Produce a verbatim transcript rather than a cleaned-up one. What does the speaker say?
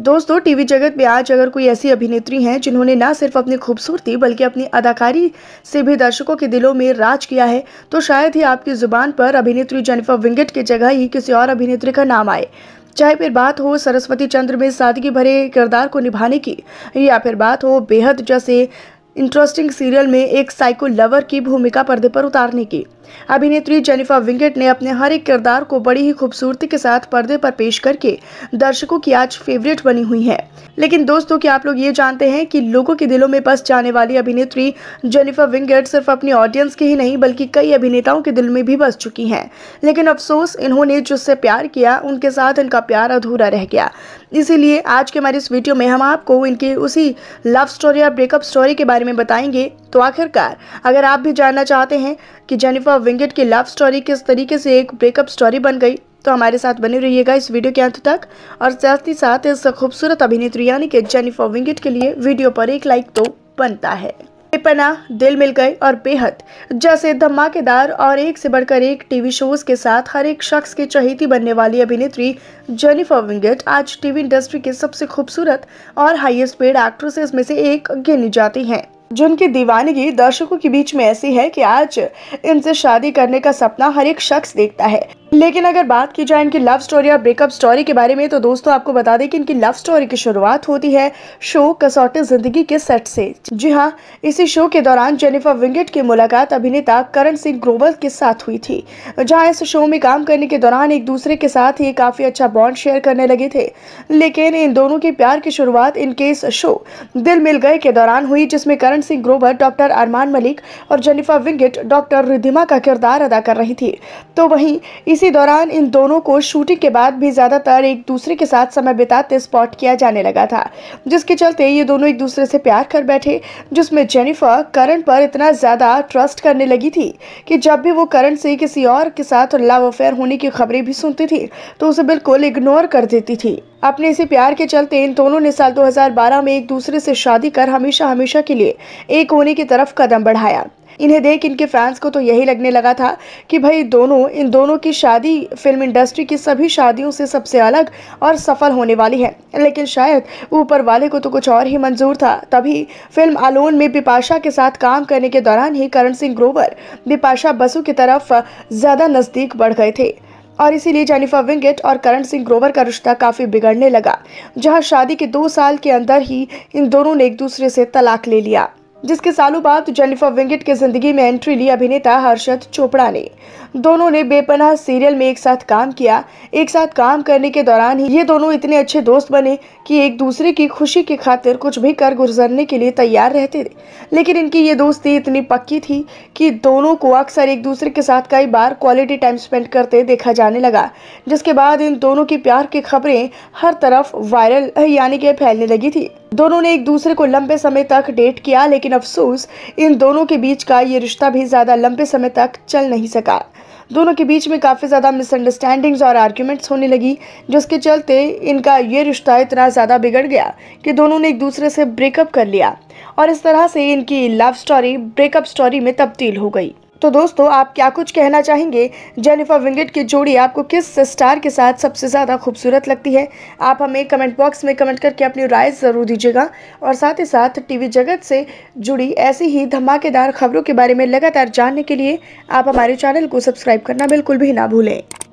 दोस्तों, टीवी जगत में आज अगर कोई ऐसी अभिनेत्री हैं जिन्होंने ना सिर्फ अपनी खूबसूरती बल्कि अपनी अदाकारी से भी दर्शकों के दिलों में राज किया है, तो शायद ही आपकी जुबान पर अभिनेत्री जेनिफर विंगेट की जगह ही किसी और अभिनेत्री का नाम आए। चाहे फिर बात हो सरस्वती चंद्र में सादगी भरे किरदार को निभाने की, या फिर बात हो बेहद जैसे इंटरेस्टिंग सीरियल में एक साइको लवर की भूमिका पर्दे पर उतारने की। अभिनेत्री जेनिफर विंगेट ने अपने हर एक किरदार को बड़ी ही खूबसूरती के साथ पर्दे पर पेश करके दर्शकों की आज फेवरेट बनी हुई है। लेकिन दोस्तों, क्या आप लोग ये जानते हैं कि लोगों के दिलों में बस जाने वाली अभिनेत्री जेनिफर विंगेट सिर्फ अपनी ऑडियंस के ही नहीं बल्कि कई अभिनेताओं के दिल में भी बस चुकी हैं। लेकिन अफसोस, इन्होंने जिससे प्यार किया उनके साथ इनका प्यार अधूरा रह गया। इसीलिए आज के हमारे इस वीडियो में हम आपको इनके उसी लव स्टोरी या ब्रेकअप स्टोरी के बारे में बताएंगे। तो आखिरकार अगर आप भी जानना चाहते हैं कि जेनिफर विंगेट की लव स्टोरी किस तरीके से एक ब्रेकअप स्टोरी बन गई, तो हमारे साथ बने रहिएगा इस वीडियो के अंत तक। और साथ ही साथ इस खूबसूरत अभिनेत्री यानी कि जेनिफर विंगेट के लिए वीडियो पर एक लाइक तो बनता है। बेपनाह, दिल मिल गए और बेहद जैसे धमाकेदार और एक से बढ़कर एक टीवी शोज के साथ हर एक शख्स की चहेती बनने वाली अभिनेत्री जेनिफर विंगेट आज टीवी इंडस्ट्री की सबसे खूबसूरत और हाईएस्ट पेड एक्ट्रेसेस में से एक गिनी जाती हैं, जिनकी दीवानगी दर्शकों के बीच में ऐसी है कि आज इनसे शादी करने का सपना हर एक शख्स देखता है। लेकिन अगर बात की जाए इनकी लव स्टोरी या ब्रेकअप स्टोरी के बारे में, तो दोस्तों आपको बता दें कि इनकी लव स्टोरी की शुरुआत होती है शो कसौटी जिंदगी के सेट से। जी हाँ, इसी शो के दौरान जेनिफर विंगेट की मुलाकात अभिनेता करण सिंह ग्रोवर के साथ हुई थी, जहां इस शो में काम करने के दौरान एक दूसरे के साथ ही काफी अच्छा बॉन्ड शेयर करने लगे थे। लेकिन इन दोनों के प्यार की शुरुआत इनके इस शो दिल मिल गए के दौरान हुई, जिसमें करण सिंह ग्रोवर डॉक्टर अरमान मलिक और जेनिफर विंगेट डॉक्टर रिद्धिमा का किरदार अदा कर रही थी। तो वहीं इसी दौरान इन दोनों को शूटिंग के बाद भी ज्यादातर एक दूसरे के साथ समय बिताते स्पॉट किया जाने लगा था, जिसके चलते ये दोनों एक दूसरे से प्यार कर बैठे, जिसमें जेनिफर करण पर इतना ज्यादा ट्रस्ट करने लगी थी कि जब भी वो करण से किसी और के साथ लव अफेयर होने की खबरें भी सुनती थी तो उसे बिल्कुल इग्नोर कर देती थी। अपने इसी प्यार के चलते इन दोनों ने साल दो हज़ार बारह में एक दूसरे से शादी कर हमेशा हमेशा के लिए एक होने की तरफ कदम बढ़ाया। इन्हें देख इनके फैंस को तो यही लगने लगा था कि भाई दोनों इन दोनों की शादी फिल्म इंडस्ट्री की सभी शादियों से सबसे अलग और सफल होने वाली है। लेकिन शायद ऊपर वाले को तो कुछ और ही मंजूर था। तभी फिल्म अलोन में बिपाशा के साथ काम करने के दौरान ही करण सिंह ग्रोवर बिपाशा बसु की तरफ ज्यादा नजदीक बढ़ गए थे, और इसीलिए जेनिफर विंगेट और करण सिंह ग्रोवर का रिश्ता काफी बिगड़ने लगा, जहां शादी के दो साल के अंदर ही इन दोनों ने एक दूसरे से तलाक ले लिया। जिसके सालों बाद जेनिफर विंगेट की जिंदगी में एंट्री ली अभिनेता हर्षद चोपड़ा ने। दोनों ने बेपनाह सीरियल में एक साथ काम किया। एक साथ काम करने के दौरान ही ये दोनों इतने अच्छे दोस्त बने कि एक दूसरे की खुशी की खातिर कुछ भी कर गुजरने के लिए तैयार रहते थे। लेकिन इनकी ये दोस्ती इतनी पक्की थी कि दोनों को अक्सर एक दूसरे के साथ कई बार क्वालिटी टाइम स्पेंड करते देखा जाने लगा, जिसके बाद इन दोनों की प्यार की खबरें हर तरफ वायरल यानी कि फैलने लगी थी। दोनों ने एक दूसरे को लंबे समय तक डेट किया, लेकिन अफसोस इन दोनों के बीच का ये रिश्ता भी ज्यादा लंबे समय तक चल नहीं सका। दोनों के बीच में काफी ज्यादा मिसअंडरस्टैंडिंग्स और आर्ग्यूमेंट्स होने लगी, जिसके चलते इनका ये रिश्ता इतना ज्यादा बिगड़ गया कि दोनों ने एक दूसरे से ब्रेकअप कर लिया, और इस तरह से इनकी लव स्टोरी ब्रेकअप स्टोरी में तब्दील हो गई। तो दोस्तों, आप क्या कुछ कहना चाहेंगे? जेनिफर विंगेट की जोड़ी आपको किस स्टार के साथ सबसे ज़्यादा खूबसूरत लगती है? आप हमें कमेंट बॉक्स में कमेंट करके अपनी राय ज़रूर दीजिएगा। और साथ ही साथ टीवी जगत से जुड़ी ऐसी ही धमाकेदार खबरों के बारे में लगातार जानने के लिए आप हमारे चैनल को सब्सक्राइब करना बिल्कुल भी ना भूलें।